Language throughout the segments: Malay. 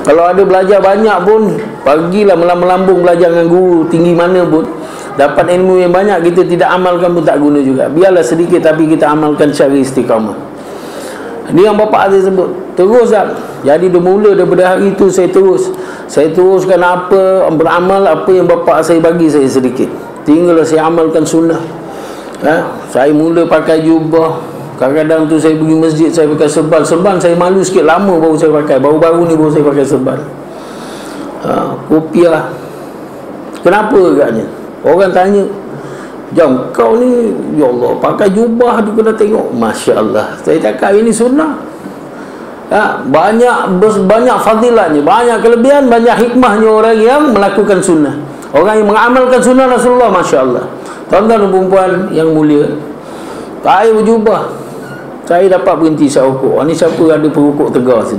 Kalau ada belajar banyak pun, pagilah melambung belajar dengan guru tinggi mana pun, dapat ilmu yang banyak, kita tidak amalkan pun tak guna juga. Biarlah sedikit tapi kita amalkan secara istiqamah. Ini yang bapa saya sebut. Terus tak? Jadi dia mula daripada hari itu saya teruskan apa, beramal apa yang bapa saya bagi saya sedikit. Tinggallah saya amalkan sunnah. Saya mula pakai jubah. Kadang-kadang tu saya pergi masjid, saya pakai serban. Serban saya malu sikit, lama baru saya pakai. Baru-baru ni baru saya pakai serban. Kopiah. Kenapa agaknya? Orang tanya, jam kau ni, ya Allah, pakai jubah dia kena tengok. Masya Allah. Saya cakap ini sunnah. Banyak fadilatnya, banyak kelebihan, banyak hikmahnya orang yang melakukan sunnah. Orang yang mengamalkan sunnah Rasulullah, Masya Allah. Tuan-tuan dan perempuan yang mulia, saya berjubah, saya dapat berhenti isap rokok. Ni siapa ada perokok tegar sini?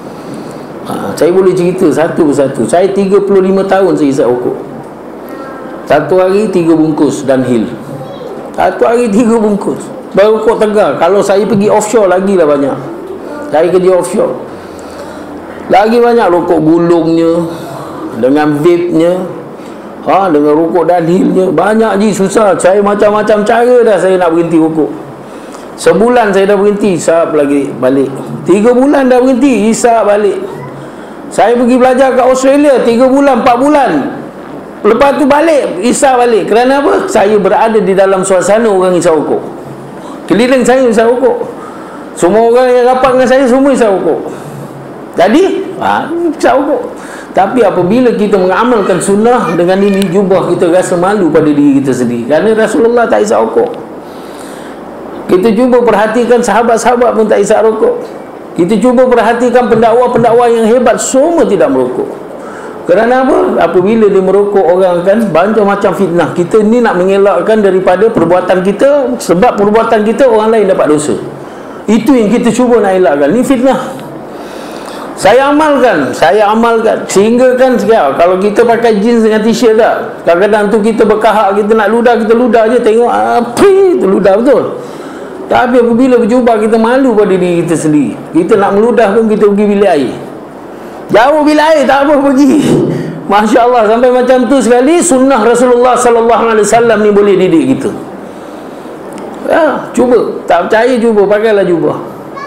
Saya boleh cerita satu persatu. Saya 35 tahun saya isap rokok. Satu hari 3 bungkus Dunhill. Satu hari 3 bungkus. Baru rokok tegar. Kalau saya pergi offshore lagilah banyak. Saya kerja offshore, lagi banyak rokok gulungnya, dengan vape-nya, dengan rokok Dunhill-nya. Banyak je, susah. Saya macam-macam cara dah saya nak berhenti rokok. Sebulan saya dah berhenti, isap lagi balik. 3 bulan dah berhenti, isap balik. Saya pergi belajar kat Australia 3 bulan, 4 bulan. Lepas tu balik, isap balik. Kerana apa? Saya berada di dalam suasana orang isap rokok. Keliling saya isap rokok. Semua orang yang rapat dengan saya semua isap rokok. Jadi, isap rokok. Tapi apabila kita mengamalkan sunnah dengan ini jubah, kita rasa malu pada diri kita sendiri. Kerana Rasulullah tak isap rokok. Kita cuba perhatikan sahabat-sahabat pun tak isap rokok. Kita cuba perhatikan pendakwa-pendakwa yang hebat, semua tidak merokok. Kerana apa? Apabila dia merokok, orang kan banyak macam fitnah. Kita ni nak mengelakkan daripada perbuatan kita, sebab perbuatan kita orang lain dapat dosa. Itu yang kita cuba nak elakkan. Ni fitnah. Saya amalkan sehingga kan kalau kita pakai jeans dengan t-shirt tak, kadang-kadang tu kita berkahak, kita nak ludah, kita ludah je, tengok apa itu ludah betul. Tapi apabila berjubah, kita malu pada diri kita sendiri. Kita nak meludah pun kita pergi bilik air, jauh bilik air tak apa pergi. Masya Allah, sampai macam tu sekali sunnah Rasulullah sallallahu alaihi wasallam ni boleh didik kita. Cuba, tak percaya cuba, pakailah jubah.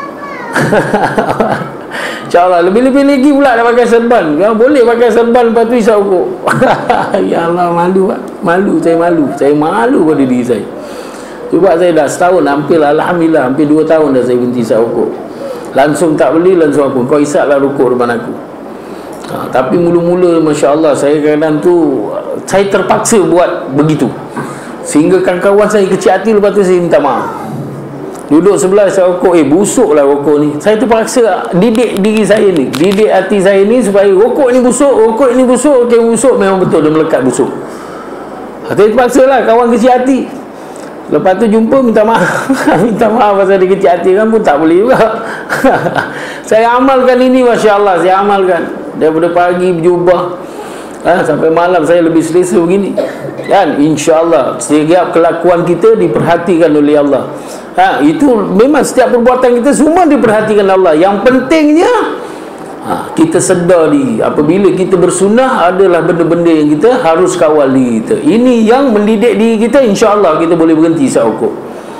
InsyaAllah. Lebih-lebih lagi pula dah pakai serban. Boleh pakai serban, lepas tu isap rokok. Ya Allah, malu. Saya malu pada diri saya. Cuba saya dah setahun, Alhamdulillah, hampir 2 tahun dah saya berhenti isap rokok. Langsung tak beli, langsung apa, kau isap lah rokok depan aku. Tapi mula-mula, Masya Allah, saya kadang tu saya terpaksa buat begitu, sehingga kawan-kawan saya kecil hati. Lepas tu saya minta maaf. Duduk sebelah saya rokok, busuk lah rokok ni. Saya terpaksa didik diri saya ni, didik hati saya ni supaya rokok ni busuk, okay, busuk memang betul, dia melekat busuk. Saya terpaksa lah, kawan kecil hati. Lepas tu jumpa, minta maaf. Minta maaf pasal dia kecil hati kan pun tak boleh juga. Saya amalkan ini, Masya Allah, saya amalkan. Daripada pagi berjubah sampai malam saya lebih selesa begini kan. InsyaAllah setiap kelakuan kita diperhatikan oleh Allah. Itu memang setiap perbuatan kita semua diperhatikan Allah. Yang pentingnya kita sedar diri apabila kita bersunnah adalah benda-benda yang kita harus kawal diri kita. Ini yang mendidik diri kita, insya-Allah kita boleh berhenti isap rokok.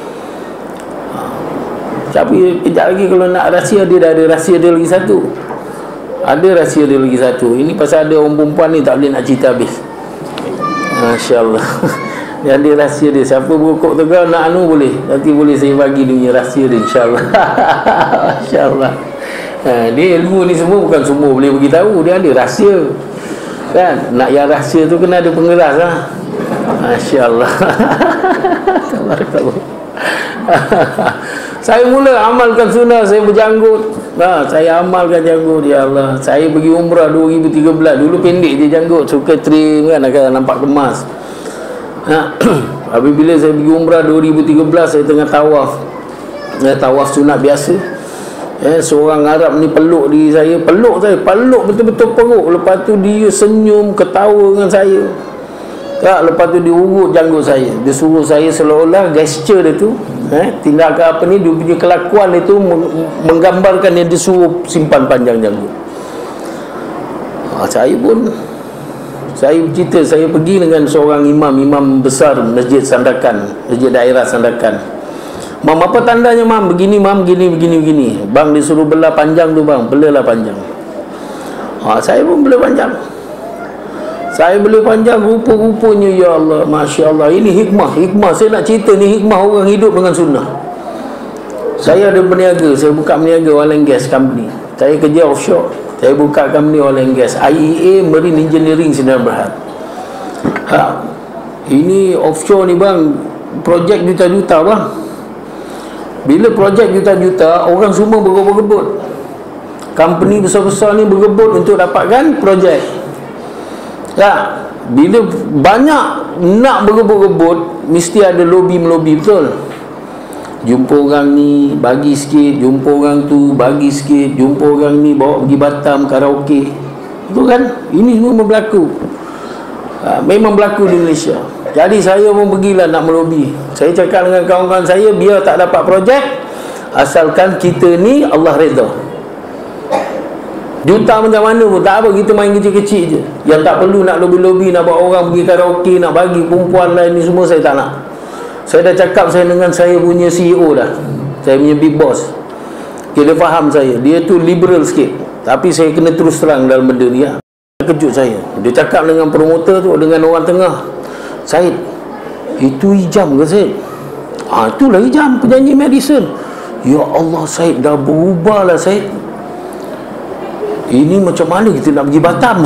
Tapi kejap lagi kalau nak rahsia, dia dah ada rahsia dia lagi satu. Ada rahsia dia lagi satu. Ini pasal ada orang perempuan ni tak boleh nak cerita habis. Masya-Allah. Dia ada rahsia dia. Siapa berokok tegar nak boleh. Nanti boleh saya bagi dia punya rahsia dia, insya-Allah. Masya-Allah. Dia ilmu ni semua bukan semua boleh beritahu. Dia ada rahsia kan. Nak yang rahsia tu kena ada pengeras lah. Masya-Allah. Tabarakallah. Saya mula amalkan sunnah, saya berjanggut. Saya amalkan janggut. Ya Allah, saya pergi umrah 2013. Dulu pendek je janggut, suka trim kan, akan nampak kemas. Apabila saya pergi umrah 2013, saya tengah tawaf. Tawaf sunat biasa. Seorang Arab ni peluk diri saya, peluk betul-betul peluk. Lepas tu dia senyum, ketawa dengan saya. Lepas tu dia urut janggut saya. Dia suruh saya seolah-olah gesture dia tu, tindakan apa ni, dia punya kelakuan itu menggambarkan yang dia suruh simpan panjang janggut. Saya cerita, saya pergi dengan seorang imam besar masjid Sandakan, masjid daerah Sandakan. Mam, apa tandanya mam? Begini mam, begini. Bang disuruh belah panjang tu bang, belalah panjang. Saya pun belah panjang. Saya belah panjang, rupa-rupanya ya Allah, Masya Allah, ini hikmah. Saya nak cerita ni hikmah orang hidup dengan sunnah. Saya ada berniaga, saya buka berniaga oil and gas company. Saya kerja offshore. Saya buka company oil and gas, IEA Marine Engineering Sdn Bhd. Ini offshore ni bang, projek juta-juta bang. Bila projek juta-juta, orang semua berebut-rebut. Company besar-besar ni berebut untuk dapatkan projek. Bila banyak nak berebut-rebut, mesti ada lobby-melobi, betul. Jumpa orang ni bagi sikit, jumpa orang tu bagi sikit, jumpa orang ni bawa pergi Batam karaoke. Itu kan, ini semua berlaku. Memang berlaku di Malaysia. Jadi saya pun pergilah nak melobi. Saya cakap dengan kawan-kawan saya, biar tak dapat projek, asalkan kita ni Allah redha. Juta macam mana pun tak apa, kita main kecil-kecil je. Yang tak perlu nak lobi-lobi, nak bawa orang pergi karaoke, nak bagi perempuan lain ni semua, saya tak nak. Saya dah cakap saya dengan saya punya CEO dah, saya punya big boss. Dia faham saya, dia tu liberal sikit, tapi saya kena terus terang dalam benda ni. Kejut saya. Dia cakap dengan promoter tu, dengan orang tengah, Syed, itu hijam ke Syed? Itulah hijam, penyanyi Madison. Ya Allah Syed, dah berubah lah Syed. Ini macam mana kita nak pergi Batam?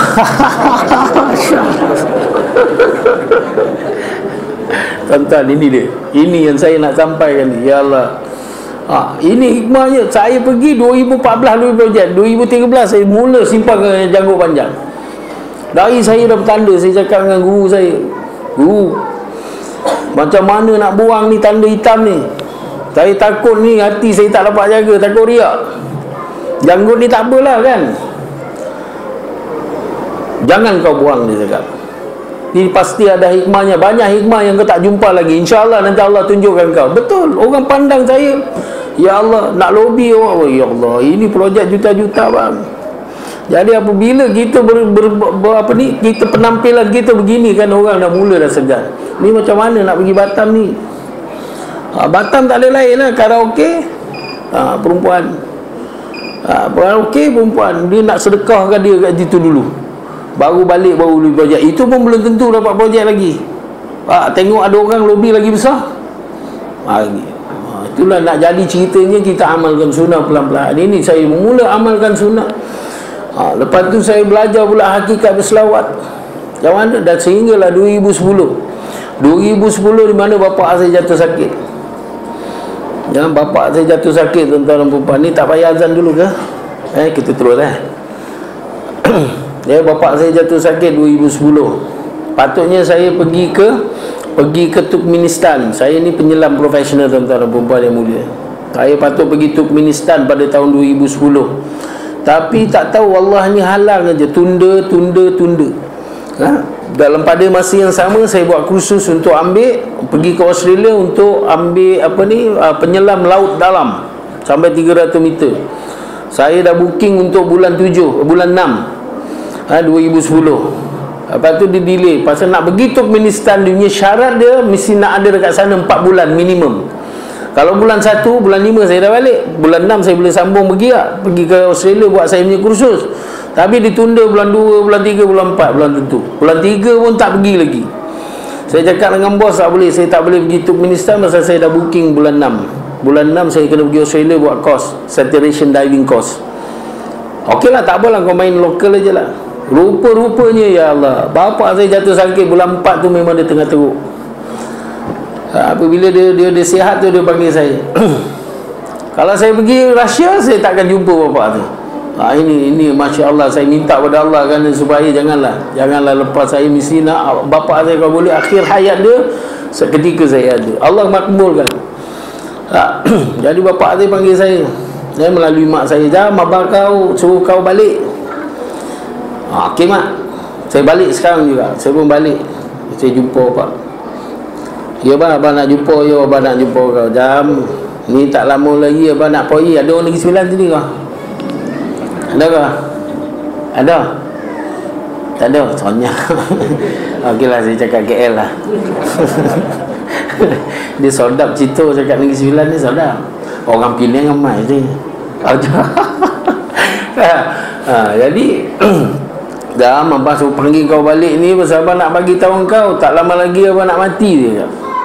Tuan-tuan, ini dia. Ini yang saya nak sampaikan ni. Ya Allah. Ini hikmahnya. Saya pergi 2014 dulu projek. 2013 saya mula simpan janggut panjang. Dari saya dah bertanda, saya cakap dengan guru saya, guru, macam mana nak buang ni tanda hitam ni? Saya takut ni hati saya tak dapat jaga, takut riak. Janggut ni tak apalah kan. Jangan kau buang, dia cakap. Ini pasti ada hikmahnya. Banyak hikmah yang kau tak jumpa lagi. InsyaAllah nanti Allah tunjukkan kau. Betul, orang pandang saya, ya Allah, nak lobby orang. Oh, ya Allah, ini projek juta-juta bang. Jadi apabila kita kita penampilan kita begini kan, orang dah mula dah segan. Ni macam mana nak pergi Batam ni? Batam tak ada lain lah, karaoke, perempuan, karaoke perempuan, dia nak sedekahkan dia kat situ dulu, baru balik, baru beli projek. Itu pun belum tentu dapat projek lagi. Tengok ada orang lobby lagi besar. Itulah nak jadi ceritanya, kita amalkan sunnah pelan-pelan. Ini saya mula amalkan sunnah. Lepas tu saya belajar pula hakikat berselawat. Yang mana? Dan sehinggalah 2010 di mana bapa saya jatuh sakit. Bapa saya jatuh sakit, tuan-tuan dan puan-puan. Ni tak payah azan dulu ke? Kita terus bapa saya jatuh sakit 2010. Patutnya saya pergi ke Turkmenistan. Saya ni penyelam profesional, tuan-tuan dan puan-puan yang mulia. Saya patut pergi Turkmenistan pada tahun 2010. Tapi tak tahu, Allah ni halang aja, tunda. Dalam pada masa yang sama, saya buat kursus untuk pergi ke Australia untuk ambil penyelam laut dalam sampai 300 meter. Saya dah booking untuk bulan 6 2010. Lepas tu dia delay. Pasal nak pergi Turkmenistan, dia punya syarat dia mesti nak ada dekat sana 4 bulan minimum. Kalau bulan 1, bulan 5 saya dah balik. Bulan 6 saya boleh sambung pergi ke Australia buat saya punya kursus. Tapi ditunda bulan 2, bulan 3, bulan 4, bulan tentu. Bulan 3 pun tak pergi lagi. Saya cakap dengan bos, tak boleh, saya tak boleh pergi Turkmenistan pasal saya dah booking bulan 6. Bulan 6 saya kena pergi Australia buat course, saturation diving course. Okeylah, tak apalah, kau main lokal aje lah. Rupa-rupanya ya Allah, bapa saya jatuh sakit bulan 4 tu, memang dia tengah teruk. Apabila dia sihat tu, dia panggil saya. Kalau saya pergi Russia, saya takkan jumpa bapa tu. Ini Masya Allah, saya minta pada Allah kan, supaya janganlah lepas saya. Mesti nak bapa saya kalau boleh akhir hayat dia seketika saya ada. Allah makbulkan. Jadi bapa saya panggil saya melalui mak saya, "Jam, abang kau suruh kau balik." Okey mak, saya balik sekarang juga. Saya pun balik, saya jumpa bapak. "Ya bang, abang nak jumpa." "Ya abang nak jumpa kau." "Jam, ni tak lama lagi abang nak pergi. Ada orang Negeri Sembilan sini kau? Ada kah?" "Ada." Tak ada, soalnya. Okeylah, saya cakap KL lah. Dia sodap cerita cakap Negeri Sembilan ni sodap. Orang Penang ramai je. Jadi dah abang suruh panggil kau balik ni pasal abang nak bagi tahu kau tak lama lagi abang nak mati dia.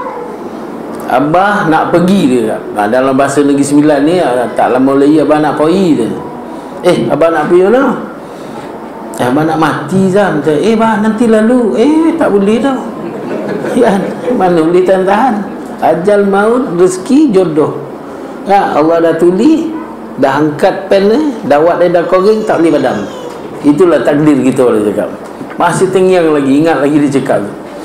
Abah nak pergi dia. Dalam bahasa Negeri Sembilan ni tak lama lagi abang nak pergi dia. Abang nak pergi mana? Abang nak mati Zam. Bah nanti lalu. Tak boleh tau. Ya, mana boleh tahan-tahan. Ajal, maut, rezeki, jodoh. Allah dah tulis, dah angkat pen ni, dawat dia dah koring, tak boleh padam. Itulah takdir kita, orang cakap. Masih tengiang lagi, ingat lagi dia cakap.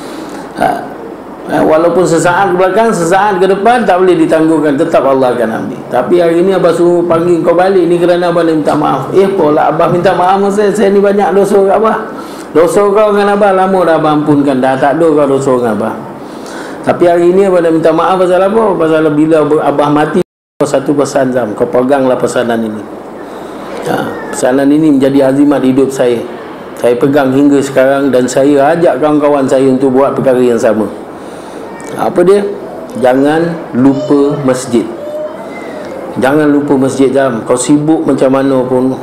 Walaupun sesaat ke belakang, sesaat ke depan, tak boleh ditangguhkan, tetap Allah akan ambil. Tapi hari ni abah suruh panggil kau balik ni kerana abah ni minta maaf. Polah abah minta maaf sama saya ni banyak dosa kat abah. Dosa kau dengan abah lama dah abah ampunkan, dah tak ada kau dosa dengan abah. Tapi hari ni abah dah minta maaf pasal apa? Pasal bila abah mati, satu pesan Zam, kau peganglah pesanan ini. Pesanan ini menjadi azimat hidup saya. Saya pegang hingga sekarang dan saya ajak kawan-kawan saya untuk buat perkara yang sama. Apa dia? Jangan lupa masjid. Jangan lupa masjid Zam. Kau sibuk macam mana pun,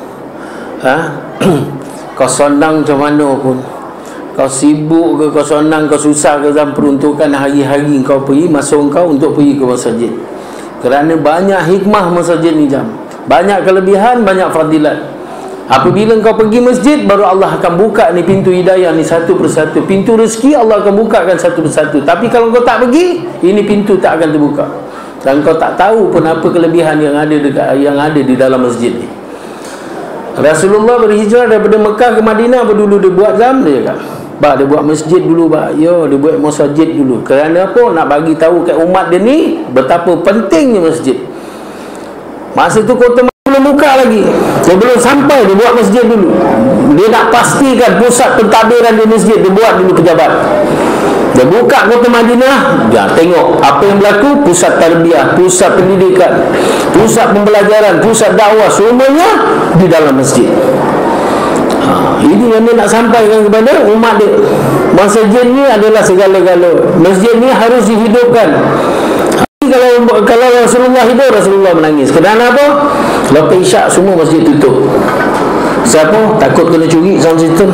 kau senang macam mana pun, kau sibuk ke, kau senang, kau susah ke Zam, peruntukan hari-hari kau pergi, masa kau untuk pergi ke masjid. Kerana banyak hikmah masjid ni Zam. Banyak kelebihan, banyak fadilat. Apabila kau pergi masjid, baru Allah akan buka ni pintu hidayah ni satu persatu. Pintu rezeki Allah akan bukakan satu persatu. Tapi kalau kau tak pergi, ini pintu tak akan terbuka. Dan kau tak tahu pun apa kelebihan yang ada di dalam masjid ni. Rasulullah berhijrah daripada Mekah ke Madinah, apa dulu dia buat Zam? Dia kata, dia buat masjid dulu, dia buat masjid dulu. Kerana apa? Nak bagi tahu kat umat dia ni betapa pentingnya masjid. Masa tu kota belum buka lagi, dia belum sampai, dia buat masjid dulu. Dia nak pastikan pusat pentadbiran di masjid, dia buat dulu pejabat. Dia buka kota Madinah, dia tengok apa yang berlaku, pusat tarbiyah, pusat pendidikan, pusat pembelajaran, pusat dakwah, semuanya di dalam masjid. Ini yang dia nak sampaikan kepada umat dia. Masjid ni adalah segala-gala. Masjid ni harus dihidupkan. Kalau Rasulullah hidup, Rasulullah menangis. Kerana apa? Lepas isyak semua masjid tutup. Siapa? Takut kena curi sound system?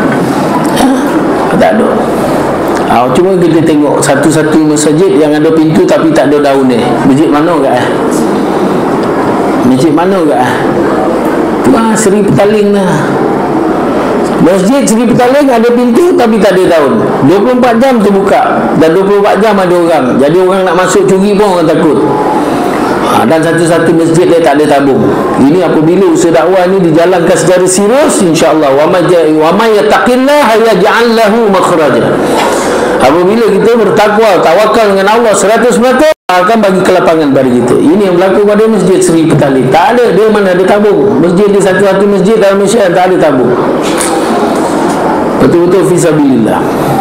Tak ada. Cuma kita tengok satu-satu masjid yang ada pintu tapi tak ada daun ni. Masjid mana kat? Masjid mana kat? Seri Petaling lah. Masjid Seri Petaling ada pintu tapi tak ada daun. 24 jam terbuka dan 24 jam ada orang. Jadi orang nak masuk curi pun orang takut. Dan satu-satu masjid dia tak ada tabung. Ini apabila usaha dakwah ni dijalankan secara serius, insya-Allah wa may yattaqillaha yaj'al lahu makhraja. Apabila kita bertakwa, tawakal dengan Allah 100%, akan bagi kelapangan bagi kita. Ini yang berlaku pada masjid Seri Petaling. Tak ada, dia mana ada tabung. Masjid di satu-satu masjid dalam Malaysia tak ada tabung. Betul-betul fisabilillah.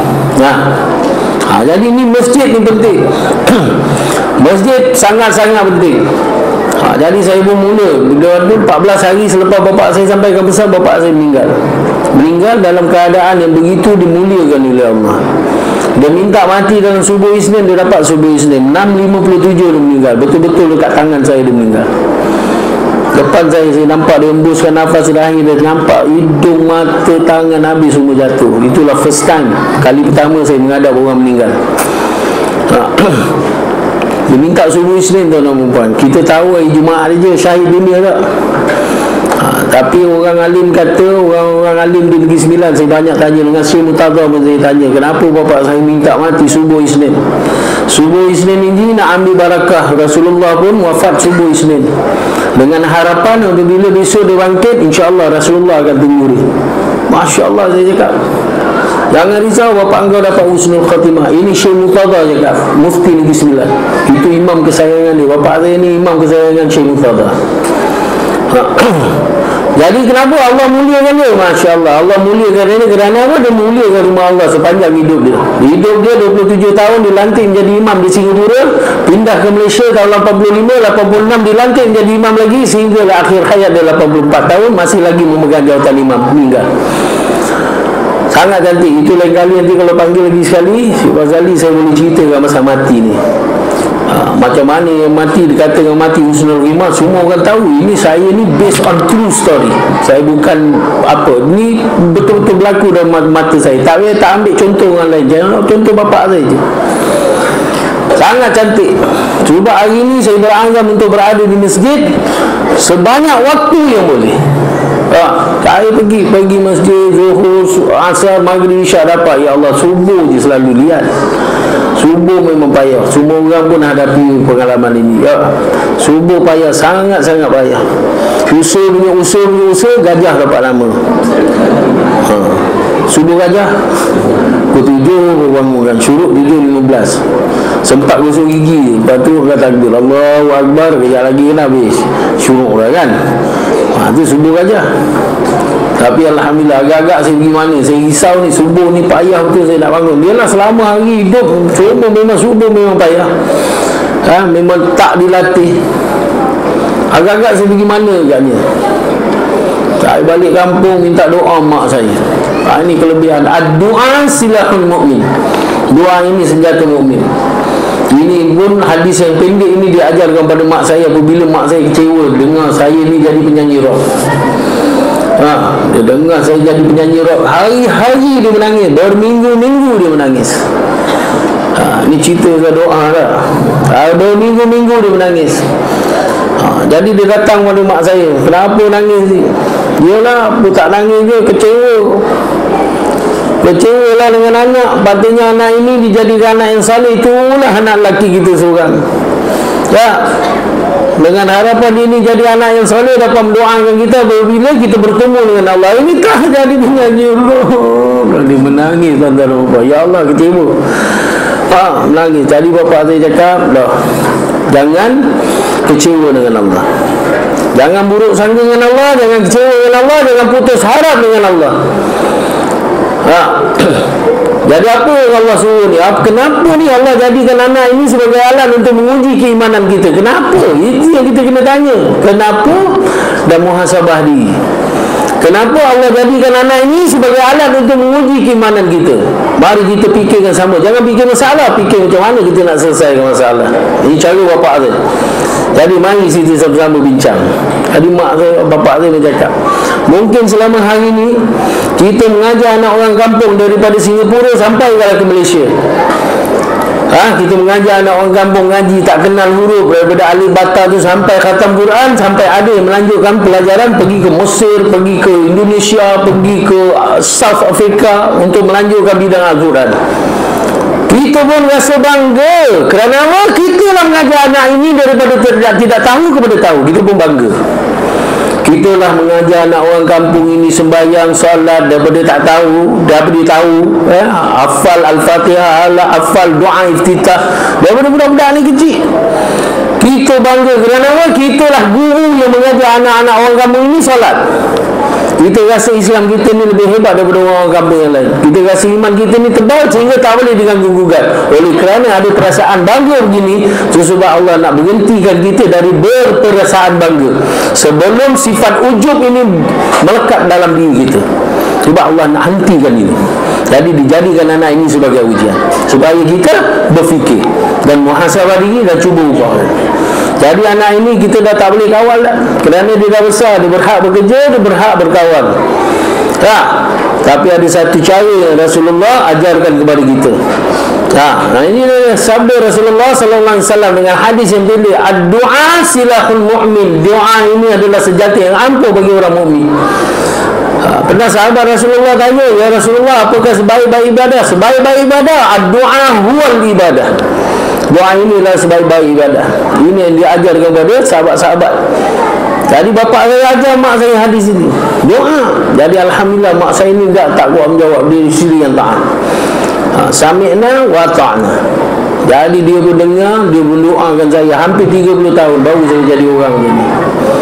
Jadi ini masjid ni penting. Masjid sangat-sangat penting. Jadi saya pun mula 14 hari selepas bapak saya sampaikan pesan, bapak saya meninggal dalam keadaan yang begitu dimuliakan oleh Allah. Dia minta mati dalam subuh Isnin, dia dapat subuh Isnin 6.57 dia meninggal. Betul-betul dekat tangan saya dia meninggal. Depan saya nampak dia hembuskan nafas terakhir, dia nampak hidung, mata, tangan habis semua jatuh. Itulah first time, kali pertama saya menghadap orang meninggal. Dia minta subuh Isnin, tuan-tuan dan puan. Kita tahu hari Jumaat je syahid dunia tak? Tapi orang alim kata, orang alim di Negeri Sembilan, saya banyak tanya dengan Syekh Murtaza pun saya tanya, kenapa bapak saya minta mati subuh Isnin? Subuh Isnin ini nak ambil barakah. Rasulullah pun wafat subuh Isnin dengan harapan apabila besok dia bangkit, insya-Allah Rasulullah akan tunggu dia. Masya-Allah, saya cakap, jangan risau bapak engkau dapat husnul khatimah. Ini Syekh Murtaza cakap, mufti Negeri Sembilan. Itu imam kesayangan dia. Bapak saya ni imam kesayangan Syekh Murtaza. Jadi kenapa Allah muliakan dia? Masya Allah, Allah muliakan dia kerana apa? Dia muliakan rumah Allah sepanjang hidup dia. Hidup dia 27 tahun dilantik menjadi imam di Singapura, pindah ke Malaysia tahun 85, 86 dilantik menjadi imam lagi sehingga akhir hayat dia 84 tahun masih lagi memegang jawatan imam, meninggal. Sangat cantik. Itu lain kali nanti kalau panggil lagi sekali, Syekh Ghazali, saya boleh ceritakan masa mati ni. Macam mana yang mati dikatakan mati husnul khitimah, semua orang tahu. Ini saya ni based on true story. Saya bukan apa, ni betul-betul berlaku dalam mata saya. Tak ambil contoh orang lain, jangan contoh bapak saya je. Sangat cantik. Cuba hari ni saya berazam untuk berada di masjid sebanyak waktu yang boleh. Saya pergi masjid Zuhur, Asar, Maghrib, Isyak dapat. Ya Allah, subuh je selalu lihat. Subuh memang payah. Semua orang pun hadapi pengalaman ini. Subuh payah, sangat-sangat payah. Usul, gajah dapat lama. Subuh gajah pukul 7 bangunkan, syuruk 7.15. Sempat gosok gigi, lepas tu kata takbir Allahu Akbar, kejap lagi kan habis syuruk dah kan. Itu subuh gajah. Tapi Alhamdulillah, agak-agak saya pergi mana, saya risau ni, subuh ni payah betul saya nak bangun. Dia lah selama hari hidup subuh memang payah. Memang tak dilatih. Agak-agak saya pergi mana agaknya, saya balik kampung minta doa mak saya. Ini kelebihan. Doa silahul mu'min. Doa ini senjata mukmin. Ini pun hadis yang pendek ini diajarkan pada mak saya apabila mak saya kecewa dengar saya ni jadi penyanyi rock. Dia dengar saya jadi penyanyi rock, hari-hari dia menangis, berminggu-minggu dia menangis. Ini cerita saya doa dah. Berminggu-minggu dia menangis. Jadi dia datang pada mak saya, kenapa nangis ni? Yalah, aku tak nangis je, kecewa lah dengan anak. Patutnya anak ini dijadikan anak yang saleh. Itulah anak lelaki kita seorang. Dengan harapan ini jadi anak yang saleh, dapat mendoakan kita bila kita bertemu dengan Allah. Ini kah jadi penyanyi Allah. Dia menangis tuan-tuan dan puan. Ya Allah, kecewa. Menangis. Jadi bapak saya cakap, jangan kecewa dengan Allah, jangan buruk sangka dengan Allah, jangan kecewa dengan Allah, jangan putus harap dengan Allah. Jadi apa yang Allah suruh ni? Kenapa ni Allah jadikan anak ini sebagai alat untuk menguji keimanan kita? Kenapa? Itu yang kita kena tanya. Kenapa? Dan muhasabah diri. Kenapa Allah jadikan anak ini sebagai alat untuk menguji keimanan kita? Mari kita fikirkan sama. Jangan fikir masalah, fikir macam mana kita nak selesaikan masalah. Ini cara bapak saya. Jadi mari kita sama-sama bincang. Tadi bapak saya cakap, mungkin selama hari ini kita mengajar anak orang kampung daripada Singapura sampai ke Malaysia. Kita mengajar anak orang kampung ngaji tak kenal huruf, daripada alif bata tu sampai khatam Quran, sampai ada yang melanjutkan pelajaran pergi ke Mesir, pergi ke Indonesia, pergi ke South Africa untuk melanjutkan bidang Al-Quran. Kita pun rasa bangga. Kerana apa? Kita lah mengajar anak ini daripada tidak tahu kepada tahu. Kita pun bangga. Kita lah mengajar anak orang kampung ini sembahyang, solat daripada tak tahu, daripada tahu, hafal Al-Fatihah, hafal doa iftitah daripada budak-budak ni kecil. Kita bangga kerana apa? Kita lah guru yang mengajar anak-anak orang kampung ini solat. Kita rasa Islam kita ni lebih hebat daripada orang kampung yang lain. Kita rasa iman kita ni tebal sehingga tak boleh diganggu-gugat. Oleh kerana ada perasaan bangga begini, sebab Allah nak berhentikan kita dari berperasaan bangga sebelum sifat ujub ini melekat dalam diri kita. Sebab Allah nak hentikan ini. Jadi dijadikan anak ini sebagai ujian supaya kita berfikir dan muhasabah diri dan cuba ubah. Jadi anak ini kita dah tak boleh kawal dah, kerana dia dah besar, dia berhak bekerja, dia berhak berkawan. Tapi ada satu cara yang Rasulullah ajarkan kepada kita. Ini sabda Rasulullah sallallahu alaihi wasallam dengan hadis yang pendek, ad-du'a silahul mu'min. Doa ini adalah senjata yang ampuh bagi orang mukmin. Pernah sahabat Rasulullah tanya, ya Rasulullah, apakah sebaik-baik ibadah? Sebaik-baik ibadah ad-du'a huwal ibadah. Doa inilah sebaik-baik ibadah. Ini yang diajarkan kepada sahabat-sahabat. Jadi bapak saya ajar mak saya hadis ini, doa. Jadi Alhamdulillah mak saya ini tak kuat menjawab, dia isteri yang taat. Sami'na wa ta'na. Jadi dia pun dengar, dia pun doakan saya. Hampir 30 tahun baru saya jadi orang ini.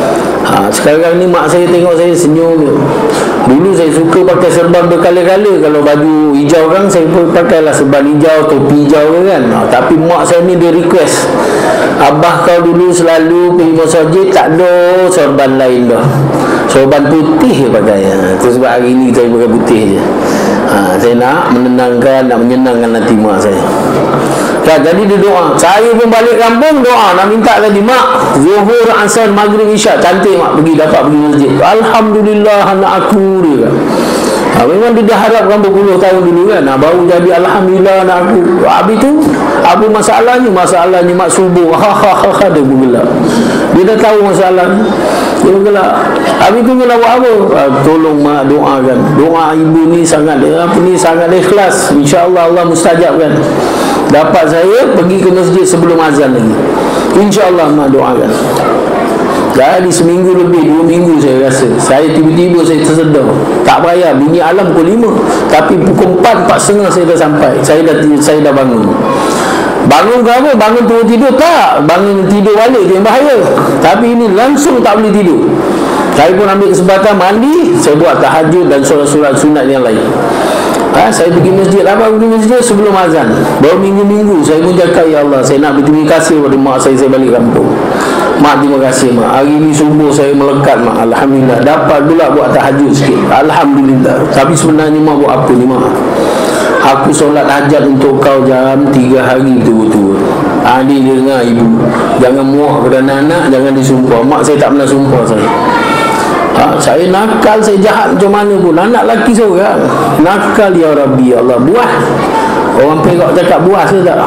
Sekarang ni mak saya tengok saya senyum je. Dulu saya suka pakai serban berkala-kala. Kalau baju hijau kan, saya pun pakailah serban hijau, topi hijau kan. Tapi mak saya ni dia request, abah kau dulu selalu pergi masjid tak ada sorban lain dah, sorban putih je pakai. Itu sebab hari ni saya pakai putih je. Saya nak menenangkan, nak menyenangkan hati mak saya. Jadi dia doa. Saya pun balik kampung doa, nak minta lagi, mak, Zuhur, Asar, Maghrib, Isyak, cantik mak pergi, dapat pergi masjid. Alhamdulillah anak aku dia kan. Memang dia dah harapkan berpuluh tahun dulu kan, baru jadi Alhamdulillah anak aku. Habis tu apa masalahnya? Masalahnya mak subuh dia pun gelap. Dia dah tahu masalahnya, dia pun gelap. Habis tu dia nak buat apa? Tolong mak doakan. Doa ibu ni sangat sangat ikhlas. InsyaAllah Allah mustajabkan. Dapat saya pergi ke masjid sebelum azan lagi. InsyaAllah mak doakan. Jadi seminggu lebih, 2 minggu saya rasa, saya tiba-tiba saya tersedar, tak payah bunyi alam pukul 5, tapi pukul 4, 4.30 saya dah sampai. Saya dah bangun. Bangun ke apa? Bangun turun tidur? Tak. Bangun tidur balik tu yang bahaya. Tapi ini langsung tak boleh tidur. Saya pun ambil kesempatan mandi, saya buat tahajud dan solat-solat sunat yang lain. Saya pergi masjid. Apa pergi masjid sebelum azan? Baru minggu-minggu saya pun cakap, ya Allah, saya nak berterima kasih kepada mak saya balik kampung. Mak, terima kasih mak, hari ni subuh saya melekat mak, Alhamdulillah. Dapat pula buat tahajud sikit, Alhamdulillah. Tapi sebenarnya mak buat apa ni mak? Aku solat hajat untuk kau jam 3 hari betul-betul. Dia dengar ibu, jangan muak kepada anak-anak, jangan disumpah. Mak saya tak pernah sumpah saya. Saya nakal, saya jahat macam mana pun, anak lelaki seorang nakal, ya Rabbi, ya Allah. Buah, orang Perak cakap buah saya tak.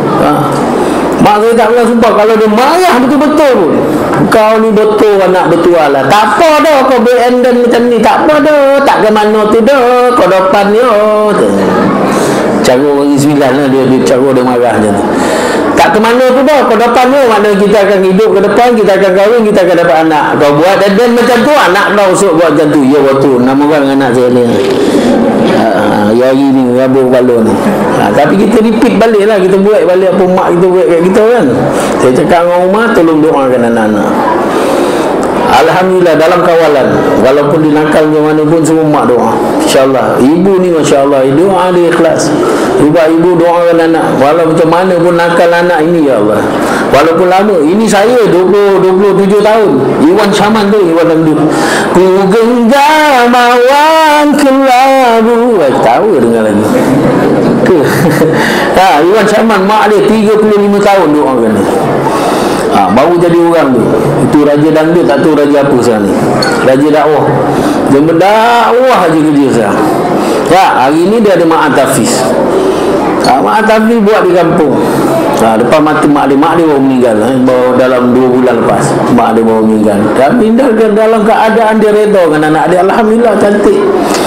Mak saya tak pernah sumpah. Kalau dia marah betul-betul pun, kau ni betul anak bertuah lah, tak apa dah kau berenden macam ni, tak apa dah, tak ke mana tu dah, kau depan ni cara orang Islam lah, dia cara dia marah macam tu. Tak ke mana tu dah, kau depan ni, maknanya kita akan hidup ke depan, kita akan kahwin, kita akan dapat anak. Kau buat dan macam tu, anak kau usuk buat macam tu. Ya betul, nama orang anak saya ni Yari ni, Rabu Balon ni. Tapi kita repeat balik lah, kita buat balik apa mak kita buat kat kita kan. Saya cakap dengan rumah, tolong doakan anak-anak. Alhamdulillah dalam kawalan, walaupun dinakal macam mana pun, semua mak doa. InsyaAllah. Ibu ni Masya Allah, doa dia ikhlas. Juga ibu doakan anak, walau macam mana pun nakal anak ini, ya Allah. Walaupun lama, ini saya 27 tahun. Iwan Syaman tu, Iwan Dangdut. Ku genggam awan kelabu. Tahu dengar lagi ke? Iwan Syaman, mak dia 35 tahun doakan dia. Baru jadi orang tu. Itu raja dangdut, tak tahu raja apa sekarang ni. Raja dakwah. Dia berdakwah je kerja sekarang. Hari ni dia ada Mak Tafiz. Mak Tafiz buat di kampung. Depan mata mak dia baru meninggal. Baru dalam 2 bulan lepas mak dia baru meninggal. Tapi dalam keadaan dia reda dengan anak dia, Alhamdulillah, cantik.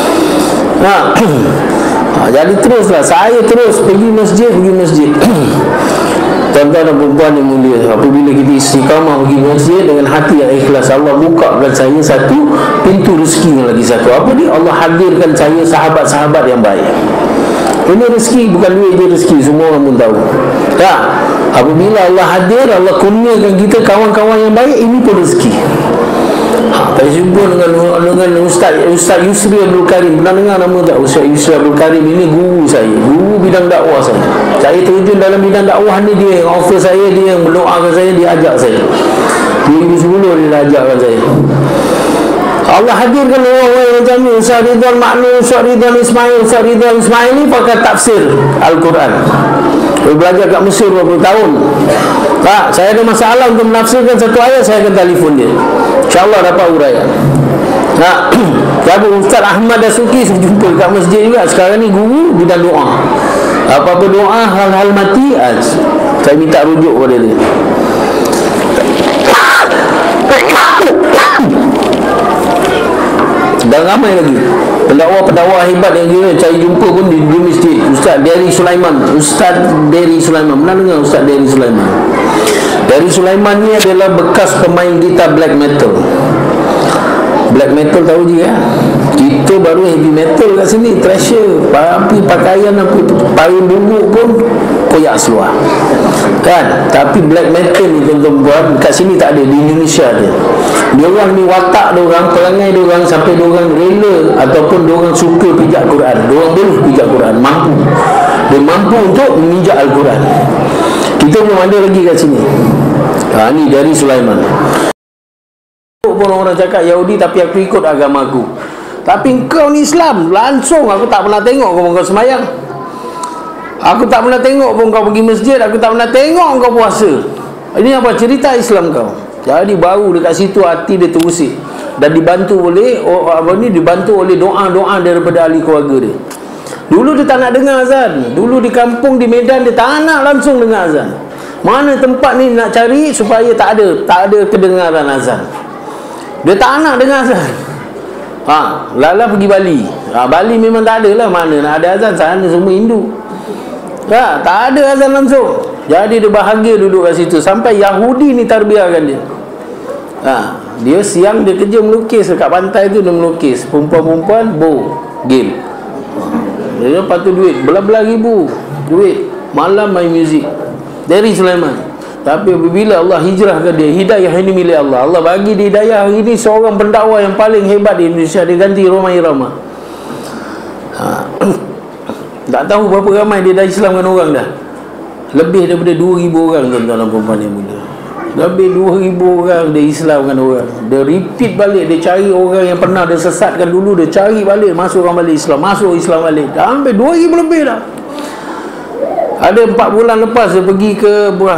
Jadi teruslah saya terus pergi masjid. Tuan-tuan dan perempuan yang mulia, apabila kita istiqamah pergi masjid dengan hati yang ikhlas, Allah bukakan saya satu pintu rezeki yang lagi satu. Apa dia? Allah hadirkan saya sahabat-sahabat yang baik. Ini rezeki, bukan duit je rezeki, semua orang pun tahu. Apabila Allah hadir, Allah kurniakan kita kawan-kawan yang baik, ini pun rezeki. Saya jumpa dengan Ustaz Yusri Abdul Karim. Pernah dengar nama tak? Ustaz Yusri Abdul Karim ini guru saya, guru bidang dakwah saya. Saya terjun dalam bidang dakwah ni, dia yang offer saya, dia yang mendoakan saya, dia ajak saya. 2010 dia ajakkan saya. Allah hadirkan orang-orang macam ni. Ustaz Ridwan Maknu, Ustaz Ridwan Ismail ni pakai tafsir Al-Quran. Dia belajar kat Mesir berapa tahun. Saya ada masalah untuk menafsirkan satu ayat, saya akan telefon dia, InsyaAllah dapat uraian. Ustaz Ahmad Dasuki saya jumpa kat masjid juga. Sekarang ni guru bidang doa. Apa-apa doa, hal-hal mati, saya minta rujuk kepada dia. Dan ramai lagi pendakwa hebat yang saya jumpa pun di masjid. Ustaz Dery Sulaiman. Pernah dengar Ustaz Dery Sulaiman? Dery Sulaiman ni adalah bekas pemain gitar black metal. Black metal tahu je ya? Kita baru heavy metal kat sini, thrasher, tapi pakaian apa, payung bubuk pun koyak seluar kan. Tapi black metal ni tuan-tuan kat sini tak ada, di Indonesia ada. Diorang ni watak diorang, perangai diorang sampai diorang rela ataupun diorang suka pijak Quran. Diorang boleh pijak Quran, mampu. Dia mampu untuk menginjak Al-Quran. Kita belum ada lagi kat sini. Ni dari Sulaiman. Pun orang cakap Yahudi tapi aku ikut agama aku. Tapi kau ni Islam. Langsung aku tak pernah tengok kau sembahyang. Aku tak pernah tengok pun kau pergi masjid. Aku tak pernah tengok kau puasa. Ini apa cerita Islam kau? Jadi baru dekat situ hati dia terusik. Dan dibantu oleh dibantu oleh doa-doa daripada ahli keluarga dia. Dulu dia tak nak dengar azan. Dulu di kampung, di Medan, dia tak nak langsung dengar azan. Mana tempat ni nak cari supaya tak ada kedengaran azan. Dia tak nak dengar azan. Lala pergi Bali. Bali memang tak ada lah. Mana nak ada azan, sana semua Hindu. Tak ada azan langsung. Jadi dia bahagia duduk kat situ. Sampai Yahudi ni tarbiahkan dia. Dia siang dia kerja melukis. Dekat pantai tu dia melukis. Perempuan-perempuan game. Dia lepas tu duit belah-belah ribu duit. Malam main muzik. Dari Sulaiman. Tapi apabila Allah hijrahkan dia, hidayah ini milik Allah. Allah bagi dia hidayah. Hari ini seorang pendakwah yang paling hebat di Indonesia. Dia ganti Roma Irama. Tak tahu berapa ramai dia dah Islamkan orang dah. Lebih daripada 2,000 orang tuan-tuan dan puan-puan yang mulia. Lebih 2,000 orang dia Islamkan orang. Dia repeat balik. Dia cari orang yang pernah dia sesatkan dulu. Dia cari balik. Masuk orang balik Islam. Masuk Islam balik. Dah sampai 2,000 lebih dah. Ada 4 bulan lepas dia pergi ke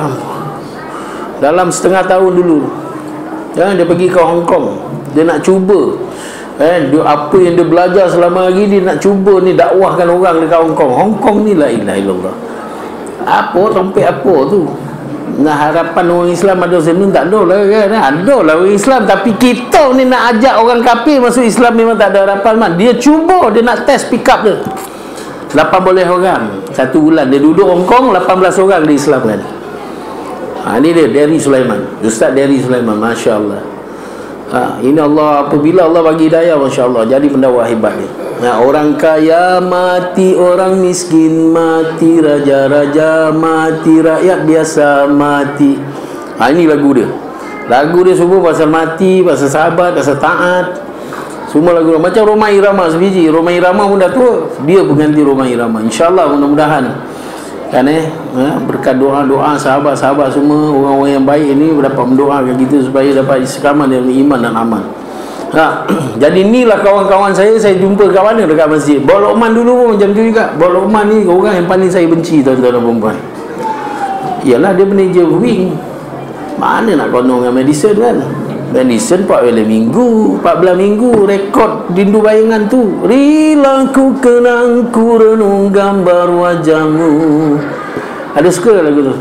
dalam setengah tahun dulu. Dia pergi ke Hong Kong. Dia nak cuba apa yang dia belajar selama hari ni, nak cuba ni dakwahkan orang dekat Hong Kong. Hong Kong ni la ilaha illallah. Apa sampai apa tu? Nah, harapan orang Islam ada sini tak ada lah kan? Ada lah orang Islam, tapi kita ni nak ajak orang kafir masuk Islam memang tak ada harapan man. Dia cuba, dia nak test pick up dia. 18 orang 1 bulan dia duduk Hong Kong, 18 orang dia Islamkan. Ini dia dari Sulaiman, Ustaz dari Sulaiman, Masya Allah. Ini Allah, apabila Allah bagi hidayah, Masya Allah, jadi pendakwah hebat ni. Orang kaya mati, orang miskin mati, raja-raja mati, rakyat biasa mati. Ini lagu dia. Lagu dia semua pasal mati, pasal sahabat, pasal taat. Semua lagu dia. Macam Roma Irama sebiji. Roma Irama pun dah tua, dia pengganti Roma Irama. InsyaAllah mudah-mudahan kan berkat doa-doa sahabat-sahabat semua, orang-orang yang baik ini dapat mendoakan kita supaya dapat istiqamah dalam iman dan amal. Jadi inilah kawan-kawan saya jumpa kat mana? Dekat masjid. Bok Lokman dulu pun macam tu juga. Bok Lokman ni orang yang paling saya benci, tuan-tuan dan puan-puan. Yalah, dia manager wing. Mana nak konon dengan medicine kan? Medicine 14 minggu 14 minggu rekod rindu bayangan tu. Rila ku kenang, ku renung gambar wajahmu. Ada suka lagu tu?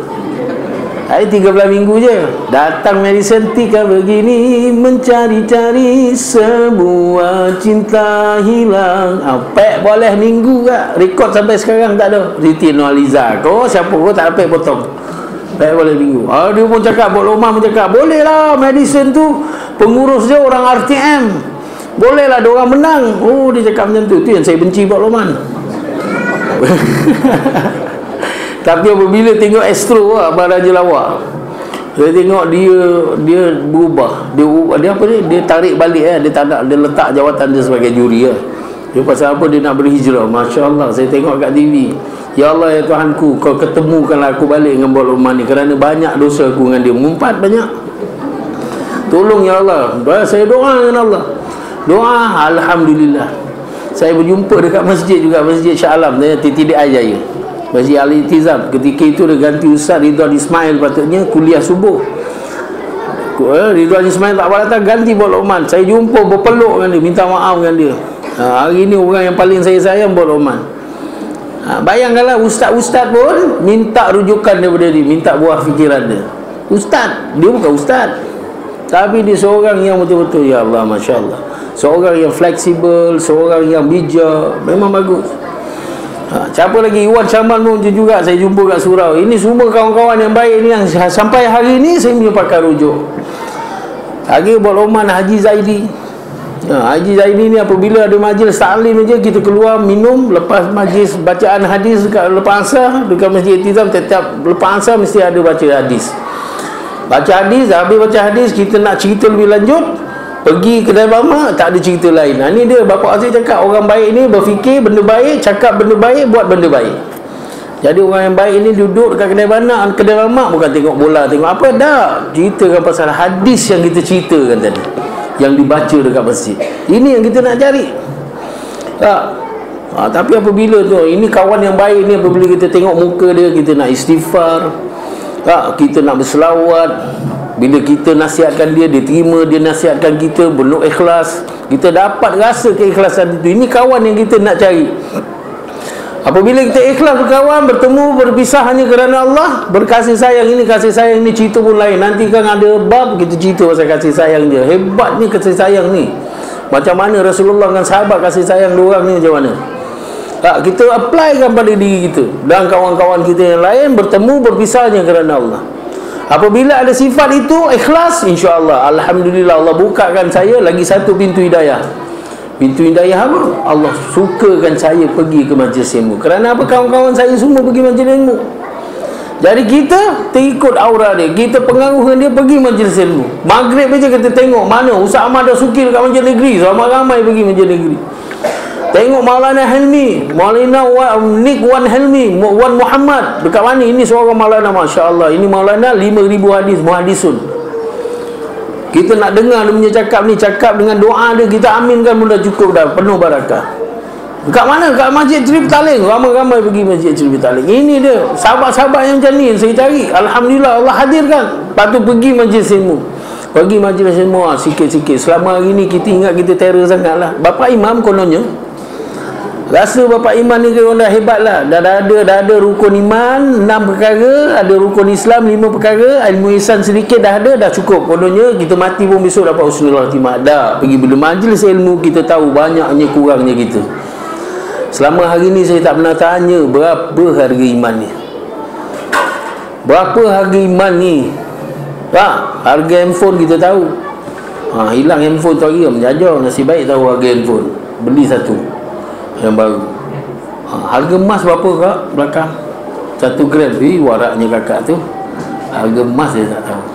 13 minggu je. Datang medicine tika begini, mencari-cari semua cinta hilang. Pek boleh minggu kak. Rekod sampai sekarang tak ada. Siti Nurhaliza kau siapa kau tak dapat potong. Pek boleh minggu. Dia pun cakap, Bok Lokman pun cakap, boleh lah medicine tu pengurus dia orang RTM. Boleh lah dia orang menang. Dia cakap macam tu. Tu yang saya benci Bok Lokman. Tapi apabila tengok Astro Abang Raja Lawak, saya tengok dia berubah. Dia apa ni? Dia tarik balik dia tak nak, dia letak jawatan dia sebagai juri Dia pasal apa? Dia nak berhijrah. Masya Allah, saya tengok kat TV. Ya Allah, ya Tuhanku, kau ketemukanlah aku balik dengan Bok Lokman ni, kerana banyak dosa aku dengan dia, mengumpat banyak. Tolong ya Allah. Saya doa dengan Allah. Doa, alhamdulillah. Saya berjumpa dekat masjid juga, Masjid Shah Alam, Titik Jaya, Masjid Al-Ittizam. Ketika itu dia ganti Ustaz Ridwan Ismail, patutnya kuliah subuh. Ridwan Ismail tak datang, ganti Bok Lokman. Saya jumpa, berpeluk dengan dia, minta maaf dengan dia. Hari ni orang yang paling saya sayang Bok Lokman. Bayangkanlah, ustaz-ustaz pun minta rujukan daripada dia, minta buah fikiran dia. Ustaz, dia bukan ustaz, tapi dia seorang yang betul-betul, ya Allah, Masya Allah, seorang yang fleksibel, seorang yang bijak, memang bagus. Siapa lagi? Iwan Syaman pun juga saya jumpa kat surau. Ini semua kawan-kawan yang baik ni, yang sampai hari ni saya punya pakai rujuk. Lagi Bok Lokman, Haji Zaidi. Haji Zaidi ni apabila ada majlis taklim je, kita keluar minum. Lepas majlis bacaan hadis lepas asar dekat Masjid Ittizam, setiap lepas asar mesti ada baca hadis. Baca hadis, habis baca hadis, kita nak cerita lebih lanjut, pergi kedai mamak, tak ada cerita lain. Ni dia Bapa Aziz cakap, orang baik ni berfikir benda baik, cakap benda baik, buat benda baik. Jadi orang yang baik ni duduk dekat kedai mamak, bukan tengok bola, tengok apa, dah ceritakan pasal hadis yang kita ceritakan tadi, yang dibaca dekat masjid. Ini yang kita nak cari. Tapi apabila tu, ini kawan yang baik ni, apabila kita tengok muka dia, kita nak istighfar, kita nak berselawat. Bila kita nasihatkan dia, dia terima, dia nasihatkan kita penuh ikhlas, kita dapat rasa keikhlasan itu. Ini kawan yang kita nak cari. Apabila kita ikhlas berkawan, bertemu, berpisah hanya kerana Allah, berkasih sayang, ini kasih sayang ni cerita pun lain. Nanti kan ada bab kita cerita pasal kasih sayang dia. Hebat ni kasih sayang ni. Macam mana Rasulullah dengan sahabat kasih sayang dua orang ni, macam mana? Kita applykan pada diri kita dan kawan-kawan kita yang lain, bertemu, berpisahnya kerana Allah. Apabila ada sifat itu, ikhlas, insya-Allah, alhamdulillah, Allah bukakan saya lagi satu pintu hidayah. Pintu hidayah apa? Allah sukakan saya pergi ke majlis ilmu. Kerana apa? Kawan-kawan saya semua pergi majlis ilmu. Jadi kita terikut aura dia, kita pengaruh dengan dia pergi majlis ilmu. Maghrib aja kita tengok mana Ustaz Ahmad Dasuki dekat Masjid Negeri, ramai-ramai pergi Masjid Negeri. Tengok Maulana Helmi, Maulana Nick Wan Helmi, Wan Muhammad dekat mana? Ini seorang Maulana, masya-Allah. Ini Maulana 5,000 hadis, muhaddisun. Kita nak dengar dia punya cakap ni, cakap dengan doa dia, kita aminkan pun dah cukup dah, penuh barakah. Dekat mana? Dekat Masjid Ceri Petaling. Ramai-ramai pergi Masjid Ceri Petaling. Ini dia sahabat-sahabat yang macam ni yang saya cari. Alhamdulillah, Allah hadirkan. Lepas tu pergi majlis ilmu. Pergi majlis ilmu sikit-sikit. Selama hari ni kita ingat kita terror sangat lah. Bapa Imam kononnya rasa Bapa Imam ni orang dah hebat lah. Dah ada rukun iman 6 perkara, ada rukun Islam 5 perkara, ilmu ihsan sedikit dah ada, dah cukup. Kononnya kita mati pun besok dapat husnul khatimah. Dah pergi bila majlis ilmu, kita tahu banyaknya kurangnya kita. Selama hari ni saya tak pernah tanya berapa harga iman ni. Berapa harga iman ni? Harga handphone kita tahu. Hilang handphone tu hari menjajar, nasib baik tahu harga handphone. Beli satu yang baru. Harga emas berapa kak belakang? 1 gram. Waraknya kakak tu. Harga emas saya tak tahu.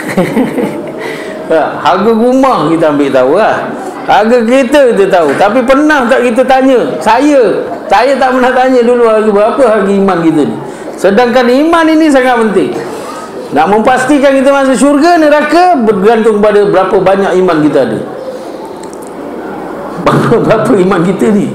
Harga rumah kita ambil tahu lah. Harga kereta kita tahu. Tapi pernah tak kita tanya? Saya tak pernah tanya dulu harga berapa harga iman kita ni. Sedangkan iman ini sangat penting. Nak memastikan kita masuk syurga, neraka, bergantung pada berapa banyak iman kita ada. Berapa iman kita ni.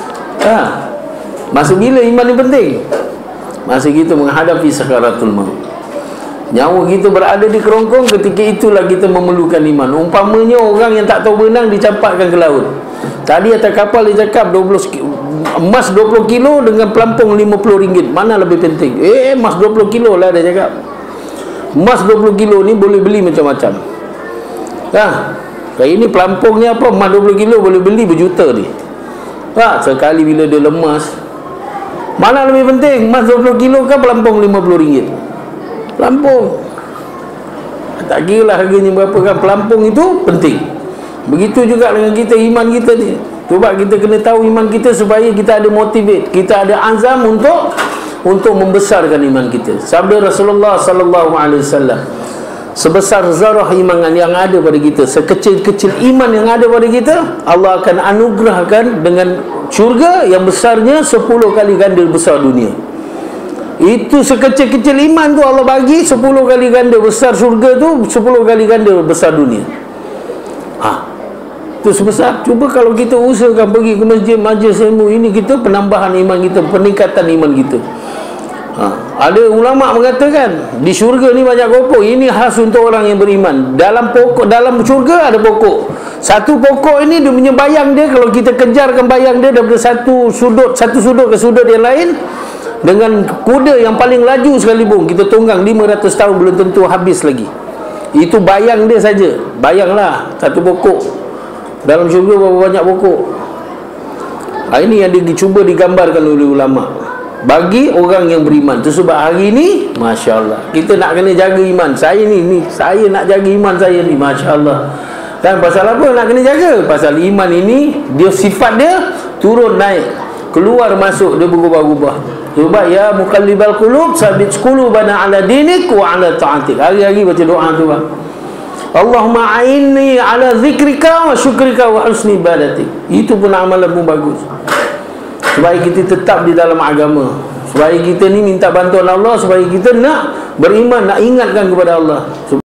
Masa bila iman ni penting? Masa kita menghadapi sakaratul maut. Nyawa kita berada di kerongkong, ketika itulah kita memerlukan iman. Umpamanya orang yang tak tahu berenang dicampakkan ke laut. Tadi atas kapal dia cakap emas 20 kilo dengan pelampung RM50. Mana lebih penting? Emas 20 kilo lah dia cakap. Emas 20 kilo ni boleh beli macam-macam. Kayak ini pelampungnya apa? Emas 20 kilo boleh beli berjuta ni. Sekali bila dia lemas, mana lebih penting? Emas 20 kilo kan pelampung RM50? Pelampung. Tak kira lah harganya berapa kan, pelampung itu penting. Begitu juga dengan kita, iman kita ni. Cuba kita kena tahu iman kita supaya kita ada motivate, kita ada azam untuk membesarkan iman kita. Sabda Rasulullah sallallahu alaihi wasallam, sebesar zarah iman yang ada pada kita, sekecil-kecil iman yang ada pada kita, Allah akan anugerahkan dengan syurga yang besarnya 10 kali ganda besar dunia. Itu sekecil-kecil iman tu Allah bagi 10 kali ganda besar syurga tu, 10 kali ganda besar dunia. Itu sebesar. Cuba kalau kita usahakan pergi ke masjid, majlis ilmu ini, kita penambahan iman kita, peningkatan iman kita. Ada ulama mengatakan di syurga ni banyak pokok. Ini khas untuk orang yang beriman. Dalam syurga ada pokok. Satu pokok ini dia punya bayang dia, kalau kita kejarkan bayang dia daripada satu sudut ke sudut yang lain, dengan kuda yang paling laju sekalipun kita tunggang 500 tahun belum tentu habis lagi. Itu bayang dia saja. Bayanglah satu pokok. Dalam syurga berapa banyak pokok. Ini yang dicuba digambarkan oleh ulama bagi orang yang beriman. Itu sebab hari ni, Masya Allah, kita nak kena jaga iman. Saya nak jaga iman saya ni, Masya Allah. Dan pasal apa nak kena jaga? Pasal iman ini, dia sifat dia turun naik. keluar masuk dia berubah-ubah. Cuba ya muqallibal qulub sabit qulubana ala dinik wa ala ta'atik. Hari-hari baca doa tu bang. Allahumma a'inni ala zikrika wa syukrika wa husni ibadatik. Itu pun amalan pun bagus, supaya kita tetap di dalam agama, supaya kita ni minta bantuan Allah, supaya kita nak beriman, nak ingatkan kepada Allah.